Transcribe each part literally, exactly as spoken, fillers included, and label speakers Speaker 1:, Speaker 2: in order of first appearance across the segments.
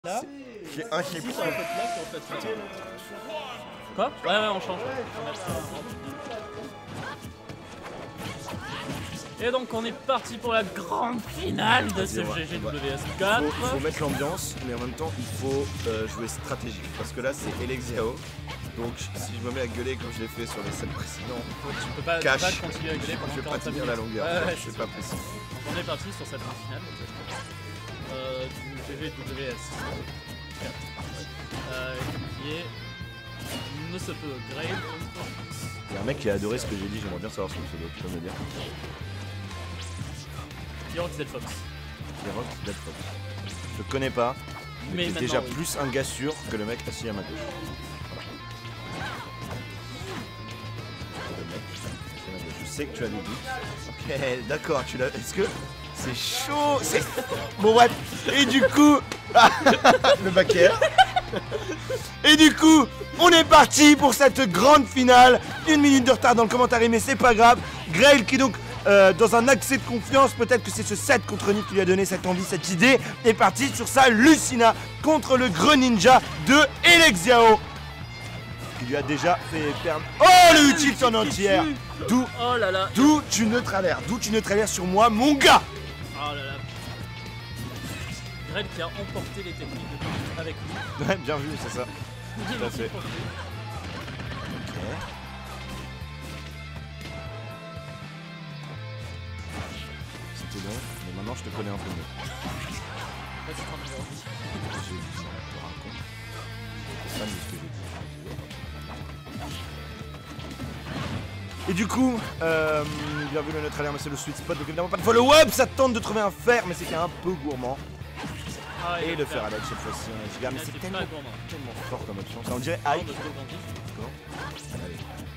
Speaker 1: Là,
Speaker 2: j'ai un chez
Speaker 1: si, sur la faute là, puis on fait ça. Quoi? Ouais, ouais, on change. Et donc, on est parti pour la grande finale de ce G G W S quatre.
Speaker 2: Il faut, faut mettre l'ambiance, mais en même temps, il faut euh, jouer stratégique. Parce que là, c'est Elexiao. Donc, si je me mets à gueuler comme je l'ai fait sur les scènes précédentes,
Speaker 1: tu peux pas,
Speaker 2: cache,
Speaker 1: tu peux pas continuer à gueuler pendant
Speaker 2: je vais pas
Speaker 1: quarante-cinq
Speaker 2: tenir
Speaker 1: minutes.
Speaker 2: la longueur.
Speaker 1: Ouais, ouais,
Speaker 2: c'est pas possible.
Speaker 1: On est parti sur cette grande finale euh, du G G W S quatre, euh, qui est ne se peut grade.
Speaker 2: Il y a un mec qui a adoré ce que j'ai dit, j'aimerais bien savoir ce que c'est, tu peux me le dire.
Speaker 1: York Z Fox.
Speaker 2: York Z Fox. Je connais pas, mais, mais déjà oui. Plus un gars sûr que le mec assis à ma gauche. Voilà. Je sais que tu as des doutes. Ok, d'accord, tu l'as. Est-ce que c'est chaud? C'est. Bon, ouais. Et du coup. Le backer. Et du coup, on est parti pour cette grande finale. Une minute de retard dans le commentaire, mais c'est pas grave. Grail qui donc, euh, dans un accès de confiance, peut-être que c'est ce set contre Nick qui lui a donné cette envie, cette idée, est parti sur sa Lucina contre le Greninja de Elexiao. Qui lui a déjà fait perdre. Oh, le utile en entière. D'où
Speaker 1: oh là là.
Speaker 2: D'où tu neutralaires. D'où tu neutralaires sur moi, mon gars.
Speaker 1: Oh là là. Greg qui a emporté les techniques de avec lui.
Speaker 2: Ouais, bien vu, c'est ça. Tout à fait. Ok. C'était long, mais maintenant je te connais un peu mieux.
Speaker 1: Là, tu prends le numéro.
Speaker 2: J'ai dit, je te raconte. C'est fan de ce que j'ai dit. Et du coup, euh, bien vu le neutralaire, mais c'est le sweet spot, donc évidemment pas de follow-up. Ça tente de trouver un fer, mais c'est qu'il est un peu gourmand. Ah, et le fer à l'aide cette fois-ci, un giga, mais c'est tellement, tellement fort comme option. Ça on dirait hype. Allez.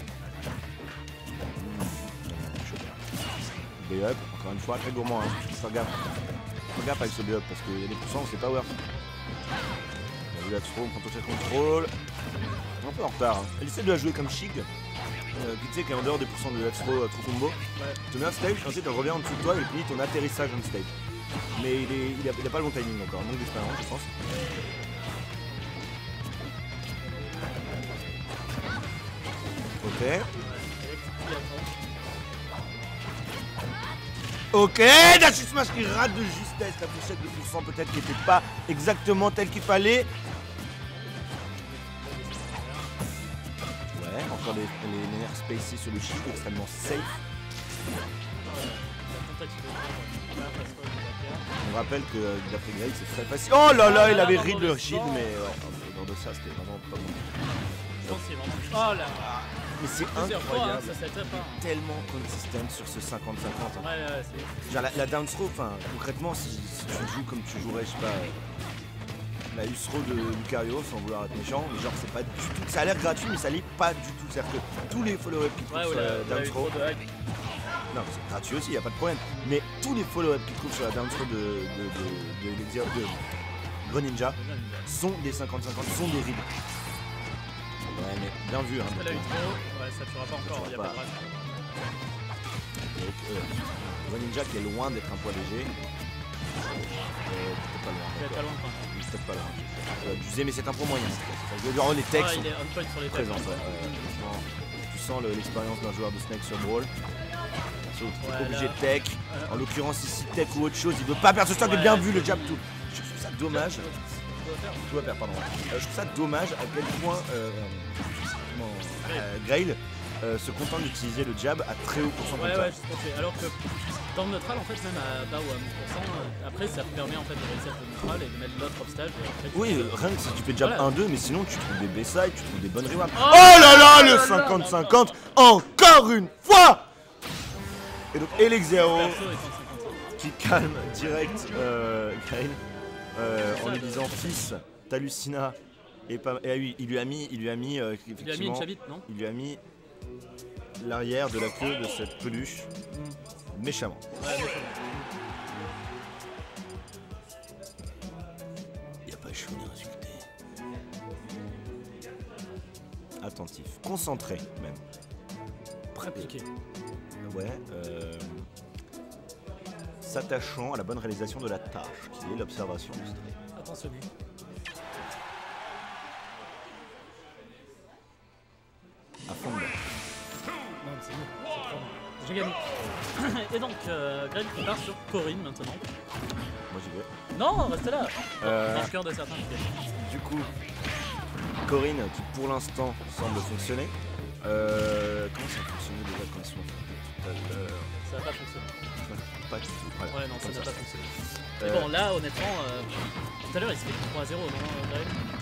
Speaker 2: Mmh. B-up, encore une fois, très gourmand. Hein. Faire gaffe. Faire gaffe avec ce B-up parce qu'il y a des pourcents, c'est pas worth. On a vu la throw, on prend tout ce contrôle. Un peu en retard. Hein. Elle essaie de la jouer comme Shig. Euh, puis tu sais qu'elle est en dehors des pourcents de la throw, euh, throw combo. Ouais. Tu te mets un stage, ensuite elle revient en dessous de toi et finit ton atterrissage on stage. Mais il, est, il, a, il a pas le bon timing encore, manque d'expérience je pense. Ok. Ok, Dashi Smash qui rate de justesse la fourchette de pourcent peut-être qui n'était pas exactement telle qu'il fallait. Ouais, encore les, les nerfs spacés sur le shield, extrêmement safe. On rappelle que euh, d'après Greg c'est très facile. Oh là là, il avait read le shield, mais ouais, dans de ça c'était vraiment pas bon.
Speaker 1: Je pense que c'est vraiment. Oh là.
Speaker 2: Mais c'est incroyable.
Speaker 1: Ça, ça
Speaker 2: il est tellement consistent sur ce cinquante cinquante. Hein.
Speaker 1: Ouais, ouais, c'est.
Speaker 2: Genre la, la down throw, enfin concrètement, si, si tu joues comme tu jouerais, je sais pas, euh, la U-throw de Lucario sans vouloir être méchant, mais genre c'est pas du tout. Ça a l'air gratuit, mais ça l'est pas du tout. C'est-à-dire que tous les follow-up qui trouvent
Speaker 1: ouais,
Speaker 2: sur
Speaker 1: la,
Speaker 2: la down throw. Non, c'est gratuit aussi, y a pas de problème. Mais tous les follow-up qu'ils trouvent sur la down throw de, de, de, de, de, de, de Greninja sont des cinquante cinquante, sont des rides. Ouais, mais bien vu. Hein,
Speaker 1: la ouais, ça tuera pas encore, il y a pas de rage.
Speaker 2: Donc, euh, Greninja qui est loin d'être un poids léger. Euh, peut-être pas loin.
Speaker 1: Peut-être pas loin, quoi.
Speaker 2: Peut-être pas loin. Euh, abusé, mais c'est un pro moyen. Genre les techs
Speaker 1: ah,
Speaker 2: sont
Speaker 1: il est on point sur les
Speaker 2: présents. Ouais, euh, tu sens l'expérience d'un joueur de Snake sur Brawl. Ouais, obligé là. De tech. Euh, en l'occurrence ici tech ou autre chose. Il veut pas perdre ce stock. Ouais, bien vu le jab tout. Je trouve ça dommage. Tout va faire, pardon. Euh, je trouve ça dommage à quel point euh, euh, Grail euh, se contente d'utiliser le jab à très haut pourcentage.
Speaker 1: Ouais, ouais, je pense. Alors que dans le neutral, en fait, même à bas ou à mille pour cent, euh, après ça permet en fait de reset le neutral et de mettre l'autre obstacle.
Speaker 2: Oui, euh, rien que si tu fais jab voilà. un deux, mais sinon tu trouves des B-side, tu trouves des bonnes rewards.
Speaker 1: Oh,
Speaker 2: oh là là, le cinquante cinquante, encore une fois. Et donc Elexiao qui calme direct euh, Grail. Euh, en lui disant fils, ta Lucina et pas et oui, il lui a mis il lui a mis euh, effectivement,
Speaker 1: il lui a mis une chavite, non?
Speaker 2: Il lui a mis l'arrière de la queue de cette peluche mm. méchamment.
Speaker 1: Ouais, méchamment.
Speaker 2: Il n'y a pas chaud d'insulter. Attentif, concentré même.
Speaker 1: Appliqué.
Speaker 2: Ouais. Euh... S'attachant à la bonne réalisation de la tâche, qui est l'observation du stress.
Speaker 1: Attention lui. j'ai gagné. Et donc, euh, Greg qui part sur Corinne maintenant.
Speaker 2: Moi j'y vais.
Speaker 1: Non, restez là.
Speaker 2: Euh,
Speaker 1: Dans le cœur de certains qui gagnent.
Speaker 2: Du coup, Corinne qui pour l'instant semble fonctionner. Euh, comment ça fonctionne déjà quand ils sont tout à l'heure?
Speaker 1: Ça n'a pas fonctionné.
Speaker 2: Pas du tout. Voilà,
Speaker 1: Ouais, non, ça
Speaker 2: comme
Speaker 1: n'a
Speaker 2: ça.
Speaker 1: pas fonctionné.
Speaker 2: Euh,
Speaker 1: Mais bon, là, honnêtement, euh, tout à l'heure, il se fait trois à zéro, non, Greg?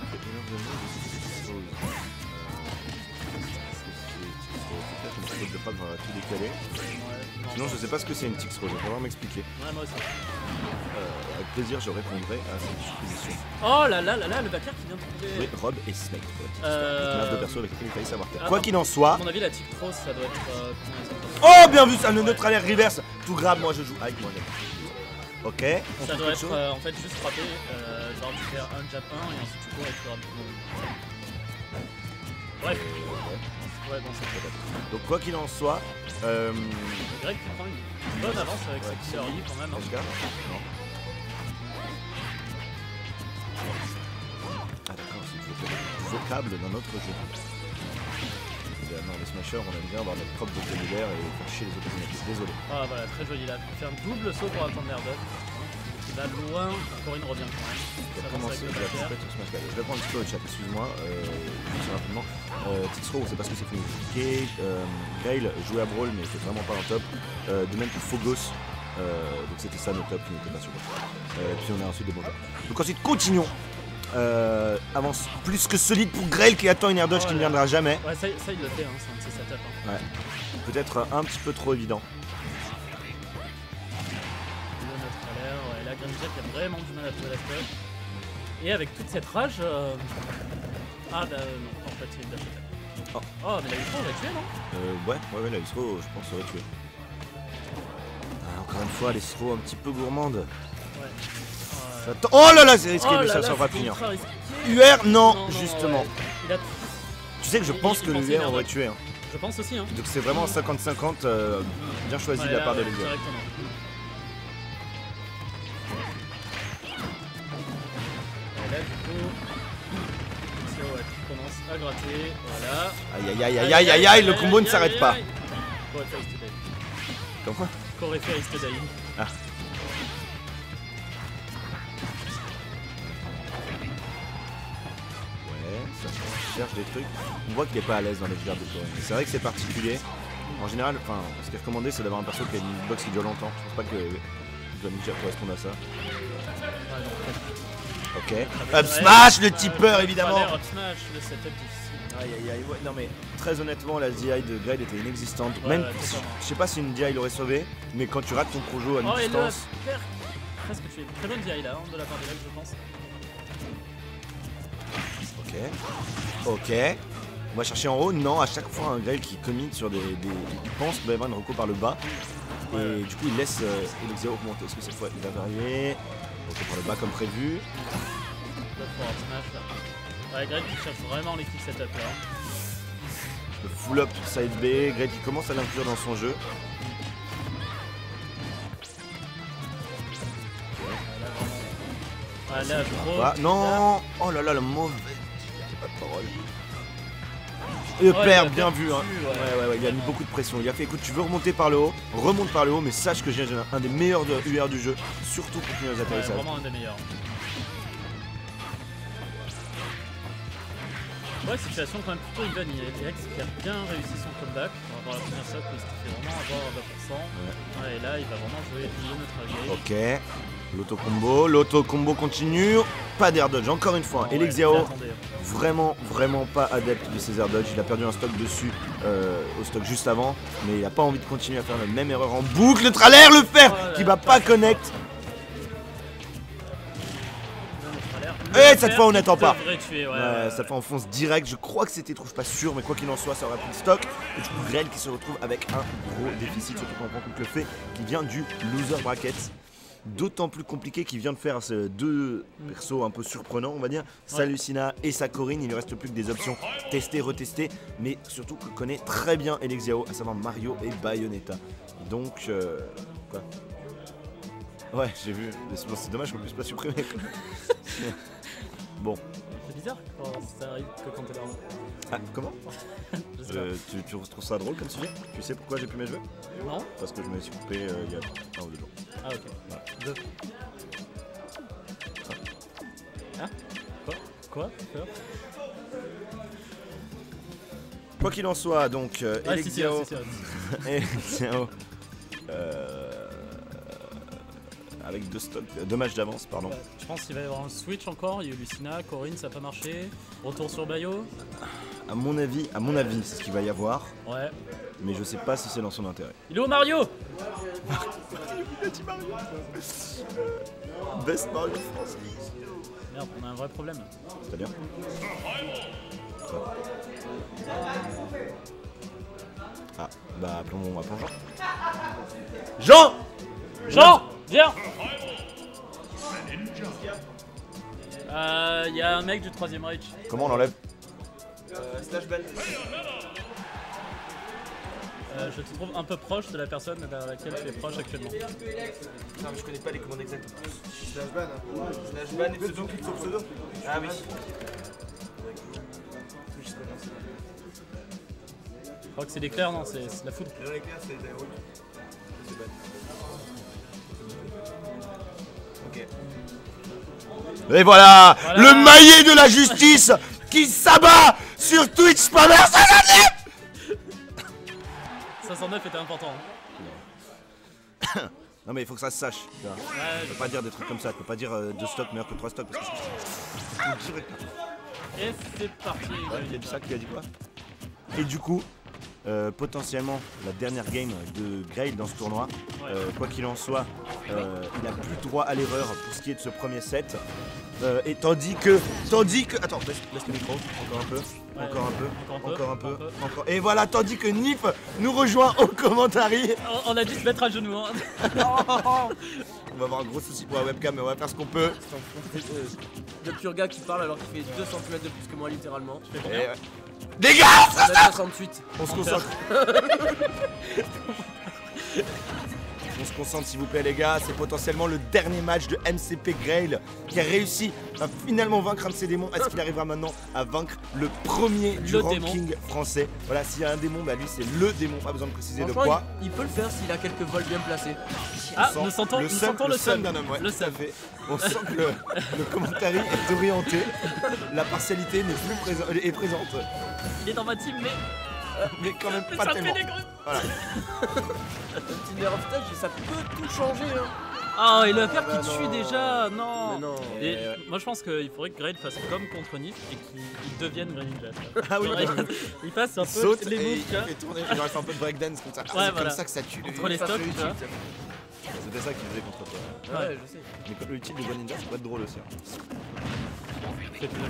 Speaker 2: De pas qu'on va tout décaler.
Speaker 1: Ouais, non,
Speaker 2: Sinon, je sais pas ce que c'est une Tix Roll, il va falloir m'expliquer.
Speaker 1: Ouais, moi aussi.
Speaker 2: Euh, avec plaisir, je répondrai à cette supposition.
Speaker 1: Oh là là là là, le backer qui vient de trouver.
Speaker 2: Oui, Rob et Snake. Pour la petite
Speaker 1: Euh,
Speaker 2: histoire. Personnages de perso avec lesquels il fallait savoir.
Speaker 1: Attends.
Speaker 2: Quoi qu'il en soit.
Speaker 1: À mon avis, la Tic Rose, ça doit être. Euh, comment elle s'appelle?
Speaker 2: Oh, bien vu, ça, le neutre alert reverse. Tout grave, moi je joue. Aïe, moi j'aime. Ok, on
Speaker 1: Ça
Speaker 2: fait
Speaker 1: doit
Speaker 2: quelque
Speaker 1: être
Speaker 2: chose.
Speaker 1: euh, en fait juste frapper, euh, genre tu fais un jab un et ensuite tu cours et tu frappes. Bref, ouais, bon, c'est peut-être.
Speaker 2: Donc, quoi qu'il en soit. Euh...
Speaker 1: Greg qui prend une bonne avance avec sa killer E quand même. Hein.
Speaker 2: Edgar Non. Ah, d'accord, c'est du vocable dans notre jeu. Dans les Smashers, on aime bien avoir notre propre vocabulaire et faire chier les autres. Désolé.
Speaker 1: Ah voilà, très joli là. Il fait un double saut pour attendre l'air d'œuf. Il va loin, Corinne revient quand même.
Speaker 2: Je
Speaker 1: Ça
Speaker 2: vais
Speaker 1: avance
Speaker 2: commencer,
Speaker 1: avec
Speaker 2: je
Speaker 1: le
Speaker 2: vais
Speaker 1: backer.
Speaker 2: appuyer sur Smash Ball. Je vais prendre un petit peu le chat, excuse-moi, euh, juste rapidement. Euh, Tixro, on sait pas ce que c'est communiqué. Euh, Gail jouait à Brawl, mais était vraiment pas un top. Euh, de même pour Phogos, euh, donc c'était ça nos top qui n'était pas sur le top. Euh, puis on a ensuite des bons joueurs. Donc ensuite, continuons. Euh, avance plus que solide pour Grail qui attend une air dodge
Speaker 1: Oh
Speaker 2: qui ne
Speaker 1: là.
Speaker 2: viendra jamais.
Speaker 1: Ouais, ça, ça il le fait, hein, c'est un de ses setups. Hein.
Speaker 2: Ouais. Peut-être un petit peu trop évident.
Speaker 1: Le neutre à l'air, ouais, là Grimjack a vraiment du mal à trouver la stuff. Et avec toute cette rage. Euh... Ah bah euh, non, en fait il l'a fait.
Speaker 2: Oh.
Speaker 1: Oh, mais la Yutro on l'a tué, non?
Speaker 2: Euh, ouais, ouais, ouais, la Isro, je pense, aurait tué. Ah, encore une fois, les Isro un petit peu gourmandes.
Speaker 1: Ouais. Euh,
Speaker 2: Attends. Oh là là, c'est risqué,
Speaker 1: oh
Speaker 2: mais
Speaker 1: là
Speaker 2: ça
Speaker 1: là,
Speaker 2: sera
Speaker 1: c'était
Speaker 2: finir.
Speaker 1: ultra risqué.
Speaker 2: U R, non,
Speaker 1: Non, non,
Speaker 2: justement.
Speaker 1: ouais. Il a...
Speaker 2: Tu sais que je
Speaker 1: Il-
Speaker 2: pense
Speaker 1: il
Speaker 2: que le
Speaker 1: pensait
Speaker 2: U R
Speaker 1: une
Speaker 2: aurait
Speaker 1: air
Speaker 2: tué. Hein.
Speaker 1: Je pense aussi, hein.
Speaker 2: Donc c'est vraiment cinquante cinquante, euh, bien choisi
Speaker 1: Ouais,
Speaker 2: de la
Speaker 1: là,
Speaker 2: part de
Speaker 1: ouais,
Speaker 2: l'U R.
Speaker 1: directement. Et là, du coup, Xio, ouais, qui commence à gratter, voilà.
Speaker 2: Aïe aïe aïe aïe aïe aïe, le combo ne s'arrête pas.
Speaker 1: Corey face to die.
Speaker 2: Comment?
Speaker 1: Corey face to die.
Speaker 2: Ah. Ouais, ça cherche des trucs. On voit qu'il est pas à l'aise dans les guerres de Corée. C'est vrai que c'est particulier. En général, enfin, ce qui est recommandé, c'est d'avoir un perso qui a une box qui dure longtemps. Je pense pas que Johnny Ninja corresponde à ça.
Speaker 1: Ah non,
Speaker 2: Ok.
Speaker 1: Ah,
Speaker 2: Up
Speaker 1: ouais.
Speaker 2: smash, le
Speaker 1: Ouais,
Speaker 2: tipeur
Speaker 1: ouais,
Speaker 2: évidemment.
Speaker 1: Up smash, le setup difficile.
Speaker 2: Aïe aïe aïe, ouais, non mais très honnêtement la D I de Grade était inexistante.
Speaker 1: Ouais,
Speaker 2: Même,
Speaker 1: ouais,
Speaker 2: si-
Speaker 1: totalement.
Speaker 2: je sais pas si une D I l'aurait sauvé, mais quand tu rates ton projo à
Speaker 1: Oh, et le
Speaker 2: distance.
Speaker 1: uppercut. Presque tué. Très bonne D I là, hein, de la part de Greg, je pense.
Speaker 2: Ok. Ok. On va chercher en haut. Non, à chaque fois un Grade qui commit sur des, des. Il pense qu'il va y avoir une reco par le bas. Et
Speaker 1: Ouais.
Speaker 2: du coup il laisse euh, Elixir augmenter. Est-ce que cette fois il va varier? Ok, par le bas comme prévu.
Speaker 1: Là, pour Up smash là. Ouais, Greg qui cherche vraiment l'équipe setup là.
Speaker 2: Le full up side B. Grade qui commence à l'inclure dans son jeu.
Speaker 1: Ouais, là, gros.
Speaker 2: Ah, non. Oh là là, le mauvais. J'ai pas de parole. Et le
Speaker 1: Ouais,
Speaker 2: père,
Speaker 1: il a
Speaker 2: bien
Speaker 1: perdu,
Speaker 2: vu, hein.
Speaker 1: ouais.
Speaker 2: Ouais, ouais, ouais, il a mis beaucoup de pression. Il a fait, écoute, tu veux remonter par le haut, remonte par le haut, mais sache que j'ai un des meilleurs de U R du jeu, surtout pour finir les
Speaker 1: Ouais,
Speaker 2: atterrissages.
Speaker 1: vraiment un des meilleurs. Ouais, situation quand même plutôt even. Il y a Alex qui a bien réussi son comeback. On va voir la première shot où il s'était fait vraiment avoir à vingt pour cent. Ouais, et là, il va vraiment jouer le neutre game.
Speaker 2: Ok. L'auto-combo, l'auto-combo continue. Pas d'air dodge, encore une fois.
Speaker 1: Ouais,
Speaker 2: Elixiao,
Speaker 1: il attendait.
Speaker 2: vraiment, vraiment pas adepte de ses air dodge. Il a perdu un stock dessus euh, au stock juste avant, mais il a pas envie de continuer à faire la même erreur en boucle. Le trailer, le fer,
Speaker 1: Oh là
Speaker 2: qui
Speaker 1: là,
Speaker 2: va pas connect.
Speaker 1: Le
Speaker 2: Et
Speaker 1: fer
Speaker 2: cette fois, on
Speaker 1: qui
Speaker 2: n'attend pas.
Speaker 1: devrait tuer, ouais,
Speaker 2: Ouais,
Speaker 1: ouais,
Speaker 2: ça
Speaker 1: ouais.
Speaker 2: fait enfonce direct. Je crois que c'était trop, je suis pas sûr, mais quoi qu'il en soit, ça aura pris le stock. Et du coup, Grell qui se retrouve avec un gros déficit, surtout quand on prend compte le fait qu'il vient du loser bracket. D'autant plus compliqué qu'il vient de faire ces deux persos un peu surprenants, on va dire. Sa Lucina et sa Corinne. Il ne reste plus que des options tester, retester, mais surtout que connaît très bien Elixiao, à savoir Mario et Bayonetta. Donc, euh, quoi. Ouais, j'ai vu. C'est dommage qu'on puisse pas supprimer. Bon.
Speaker 1: C'est bizarre quand ça arrive que quand t'es là.
Speaker 2: Ah, comment
Speaker 1: Je sais pas.
Speaker 2: euh, tu, tu trouves ça drôle comme sujet? Tu sais pourquoi j'ai pu mes jeux?
Speaker 1: Non?
Speaker 2: Parce que je me suis coupé euh, il y a un ou deux jours.
Speaker 1: Ah ok.
Speaker 2: Voilà.
Speaker 1: Deux. Hein? Quoi? Quoi? Peur?
Speaker 2: Quoi qu'il en soit, donc, euh,
Speaker 1: Ouais, si, si,
Speaker 2: Electio-
Speaker 1: si, si, si.
Speaker 2: Electio, euh, avec deux stocks, euh, deux matchs d'avance, pardon.
Speaker 1: Ouais, je pense qu'il va y avoir un switch encore. Il y a eu Lucina, Corinne, ça n'a pas marché. Retour sur Bayo.
Speaker 2: À mon avis, à mon avis, c'est ce qu'il va y avoir,
Speaker 1: Ouais.
Speaker 2: mais je sais pas si c'est dans son intérêt.
Speaker 1: Il est où Mario?
Speaker 2: Best Mario France.
Speaker 1: Merde, on a un vrai problème.
Speaker 2: C'est-à-dire Quoi? Ah, bah appelons, appelons Jean. Jean
Speaker 1: Jean, viens. Euh, il y a un mec du troisième Reich.
Speaker 2: Comment on l'enlève?
Speaker 3: Euh, slash ban.
Speaker 1: Euh, je te trouve un peu proche de la personne vers laquelle tu es proche actuellement.
Speaker 3: Non mais je connais pas les commandes exactes. Slash ban. Hein. Slash ban et pseudo. pseudo. Ah oui.
Speaker 1: Je crois que c'est l'éclair, non, c'est c'est la foudre.
Speaker 3: Dans l'éclair c'est Daewoo. C'est ban. Ok.
Speaker 2: Et voilà,
Speaker 1: Voilà.
Speaker 2: le maillet de la justice qui s'abat sur Twitch Spammer soixante-neuf.
Speaker 1: cinq cent neuf était important. Hein.
Speaker 2: Non mais il faut que ça se sache. Tu vois.
Speaker 1: Ouais,
Speaker 2: Tu peux pas dire des trucs comme ça, tu peux pas dire euh, deux stocks meilleurs que trois stocks parce que c'est direct.
Speaker 1: et c'est parti.
Speaker 2: Ouais, il y a dit ça qui a dit quoi? Et du coup, euh, potentiellement la dernière game de Grail dans ce tournoi,
Speaker 1: Ouais.
Speaker 2: euh, quoi qu'il en soit, euh, il a plus droit à l'erreur pour ce qui est de ce premier set. Euh, et tandis que, tandis que, attends, laisse, laisse le micro, encore un peu,
Speaker 1: Ouais,
Speaker 2: encore un peu,
Speaker 1: encore
Speaker 2: encore
Speaker 1: un
Speaker 2: un
Speaker 1: peu,
Speaker 2: peu,
Speaker 1: encore un
Speaker 2: encore. Et voilà, tandis que Nif nous rejoint au commentary.
Speaker 1: On, on a dû se mettre à genoux. Hein.
Speaker 2: On va avoir un gros souci pour la webcam, mais on va faire ce qu'on peut.
Speaker 3: Le pur gars qui parle alors qu'il fait deux centimètres de plus que moi littéralement.
Speaker 2: Et, ouais. Les gars,
Speaker 3: soixante-huit.
Speaker 2: on se concentre. On se concentre s'il vous plaît les gars, c'est potentiellement le dernier match de M C P Grail qui a réussi à finalement vaincre un de ses démons. Est-ce qu'il arrivera maintenant à vaincre le premier du
Speaker 1: Le
Speaker 2: ranking
Speaker 1: démon.
Speaker 2: français? Voilà, s'il y a un démon, bah lui c'est le démon, pas besoin de préciser de
Speaker 3: Franchement,
Speaker 2: quoi.
Speaker 3: il, il peut le faire s'il a quelques vols bien placés.
Speaker 1: Ah,
Speaker 2: On sent
Speaker 1: nous sentons
Speaker 2: le
Speaker 1: nous
Speaker 2: seum-
Speaker 1: sentons
Speaker 2: le
Speaker 1: le
Speaker 2: seum
Speaker 1: seum.
Speaker 2: d'un homme, ouais,
Speaker 1: Le
Speaker 2: tout à
Speaker 1: seum.
Speaker 2: fait. On sent que le, le commentary est orienté, la partialité n'est plus présente, est présente,
Speaker 1: Il est dans ma team, mais,
Speaker 2: mais quand même
Speaker 1: mais
Speaker 2: pas
Speaker 1: ça
Speaker 2: tellement.
Speaker 1: fait des grues.
Speaker 2: Voilà.
Speaker 3: Un petit nerf of stage, ça peut tout changer. Hein.
Speaker 1: Ah, et le père
Speaker 3: Bah
Speaker 1: qui tue
Speaker 3: non.
Speaker 1: déjà, non.
Speaker 3: Mais non.
Speaker 1: Et
Speaker 2: Ouais, ouais.
Speaker 1: moi je pense qu'il faudrait que Grail fasse comme contre Nif et qu'il il devienne Green Ninja.
Speaker 2: Ah oui,
Speaker 1: Faudrait-
Speaker 2: bah,
Speaker 1: il passe un
Speaker 2: il
Speaker 1: peu
Speaker 2: saute
Speaker 1: les
Speaker 2: et
Speaker 1: moves,
Speaker 2: il
Speaker 1: tu vois.
Speaker 2: fait tourner, il aurait fait un peu de breakdance comme ça. Ah,
Speaker 1: Ouais,
Speaker 2: c'est
Speaker 1: voilà.
Speaker 2: comme ça que ça tue.
Speaker 1: Entre les stocks, tu vois.
Speaker 2: C'était ça qu'il faisait contre toi.
Speaker 3: Ouais, je sais.
Speaker 2: Mais quand le utile de Greninja, ça peut être drôle aussi. hein.
Speaker 1: Fais plus.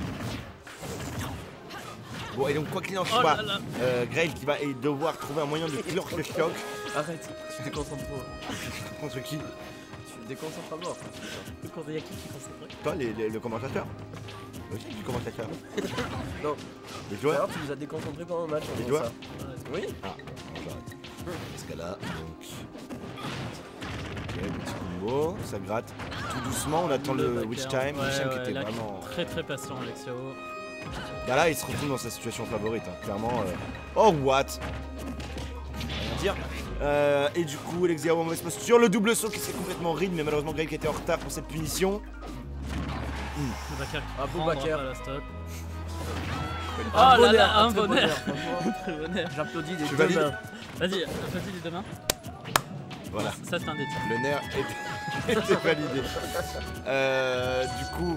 Speaker 2: Bon, et donc, quoi qu'il en
Speaker 1: Oh
Speaker 2: soit,
Speaker 1: là là.
Speaker 2: euh, Grail qui va devoir trouver un moyen de clear le stock.
Speaker 3: Arrête, tu te déconcentres trop.
Speaker 2: Contre qui?
Speaker 3: Tu te déconcentres à mort.
Speaker 1: Le cours de Yaki qui concentre.
Speaker 2: Toi, les, les- le commentateur. Ok, du commentateur.
Speaker 3: Non.
Speaker 2: Les joueurs.
Speaker 3: Alors tu nous as déconcentrés pendant le match. en
Speaker 2: Les
Speaker 3: faisant
Speaker 2: joueurs.
Speaker 3: ça. Oui.
Speaker 2: Ah, non, j'arrête. Dans ce cas-là, donc. Ok, petit combo, ça gratte. Tout doucement, on attend le,
Speaker 1: backer.
Speaker 2: Witch Time.
Speaker 1: Ouais,
Speaker 2: Witch Time
Speaker 1: ouais,
Speaker 2: qui était
Speaker 1: là,
Speaker 2: vraiment.
Speaker 1: Très très patient, Alexio.
Speaker 2: Là, là, il se retrouve dans sa situation favorite, hein, clairement. euh, Oh, what? Rien dire. Euh, et du coup, Alexia en mauvaise posture. Le double saut qui s'est complètement ride, mais malheureusement, Greg était en retard pour cette punition.
Speaker 1: Boubacar qui
Speaker 3: Ah,
Speaker 1: prendra
Speaker 3: Boubacar.
Speaker 1: pas la stock.
Speaker 3: Un
Speaker 1: Oh là
Speaker 3: bonheur,
Speaker 1: là, un
Speaker 3: très
Speaker 1: bonheur.
Speaker 3: franchement.
Speaker 1: Très bonheur.
Speaker 3: J'applaudis des
Speaker 2: Tu
Speaker 3: deux
Speaker 2: valides
Speaker 3: mains.
Speaker 1: Vas-y, applaudis les deux mains.
Speaker 2: Voilà.
Speaker 1: Ça c'est un des titres.
Speaker 2: Le nerf était, était validé. Euh, du coup,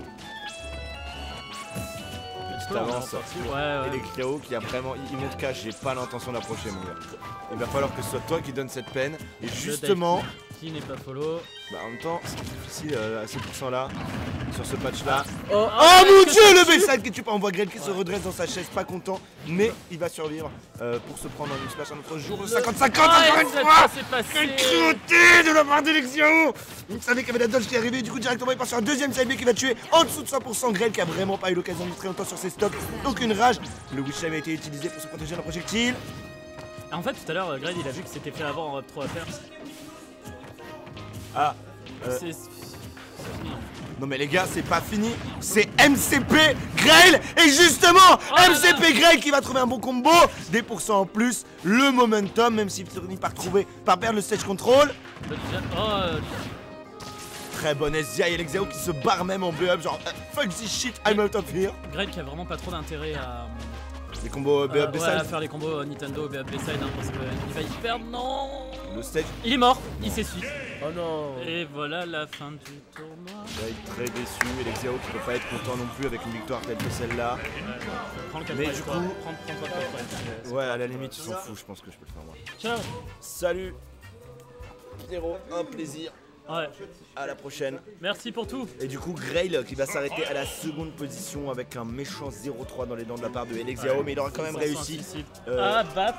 Speaker 2: petite avance.
Speaker 1: Ouais, ouais.
Speaker 2: Et les Clio qui a vraiment. Il monte cash, j'ai pas l'intention d'approcher, mon gars. Il va falloir que ce soit toi qui donne cette peine. Et justement,
Speaker 1: Qui n'est pas follow.
Speaker 2: bah, en même temps, c'est difficile euh, à ce pour cent là, sur ce patch là.
Speaker 3: Oh,
Speaker 2: Oh mon dieu, le backside qui tue pas. On voit Greg qui se redresse dans sa chaise, pas content, mais il va survivre euh, pour se prendre un splash un autre jour. cinquante cinquante encore une fois.
Speaker 1: c'est passé.
Speaker 2: Quelle cruauté de la part d'Electio! Il savait qu'il y avait la dodge qui est arrivée, du coup directement il part sur un deuxième side B qui va tuer en dessous de cent pour cent Grel qui a vraiment pas eu l'occasion de très longtemps sur ses stocks. Aucune rage. Le Witch Time a été utilisé pour se protéger d'un projectile.
Speaker 1: En fait, tout à l'heure, Greg il a vu que c'était fait avant en Web trois à faire.
Speaker 2: Ah, euh,
Speaker 1: C'est. c'est fini.
Speaker 2: Non mais les gars, c'est pas fini. C'est M C P Grail. Et justement,
Speaker 1: oh
Speaker 2: M C P Grail qui va trouver un bon combo. Des pourcents en plus. Le momentum, même s'il finit par trouver, par perdre le stage control.
Speaker 1: Oh, euh...
Speaker 2: Très bon S D I et Alexeo qui se barre même en B-up. Genre, uh, fuck this shit, I'm out of here.
Speaker 1: Grail qui a vraiment pas trop d'intérêt à.
Speaker 2: Les combos B-up
Speaker 1: euh,
Speaker 2: B-side.
Speaker 1: Ouais, à faire les combos Nintendo B-up B-side hein, parce qu'il va y perdre. Non.
Speaker 2: Le stage.
Speaker 1: Il est mort, il s'essuie.
Speaker 3: Oh non.
Speaker 1: Et voilà la fin du tournoi.
Speaker 2: Grail très déçu. Alexeo qui peut pas être content non plus avec une victoire telle que celle-là.
Speaker 1: Ouais, prends le
Speaker 2: Mais
Speaker 1: quatre
Speaker 2: du
Speaker 1: fois,
Speaker 2: coup-
Speaker 1: prends, prends toi le quatre fois.
Speaker 2: Ouais, à la limite, ils s'en foutent. Je pense que je peux le faire moi.
Speaker 1: Ciao.
Speaker 2: Salut. Pierrot, un plaisir.
Speaker 1: Ouais,
Speaker 2: À la prochaine.
Speaker 1: merci pour tout.
Speaker 2: Et du coup, Grail qui va s'arrêter à la seconde position avec un méchant zéro trois dans les dents de la part de Alexeo, mais il aura quand même
Speaker 1: Ça
Speaker 2: réussi.
Speaker 1: sent difficile.
Speaker 2: Euh,
Speaker 1: Ah, bah,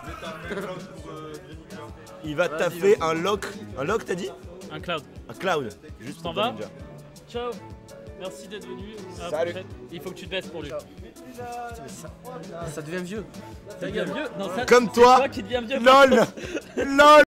Speaker 2: Il va taffer un lock. Un lock, t'as dit?
Speaker 1: un cloud.
Speaker 2: Un cloud. Juste
Speaker 1: T'en
Speaker 2: pour
Speaker 1: vas
Speaker 2: Ninja.
Speaker 1: Ciao. Merci d'être venu. À la
Speaker 2: Salut.
Speaker 1: prochaine. Il faut que tu te baisses pour lui.
Speaker 3: Ça devient vieux.
Speaker 1: Ça devient vieux. Non, ça,
Speaker 2: Comme
Speaker 1: c'est
Speaker 2: toi.
Speaker 1: toi qui deviens vieux.
Speaker 2: LOL. LOL.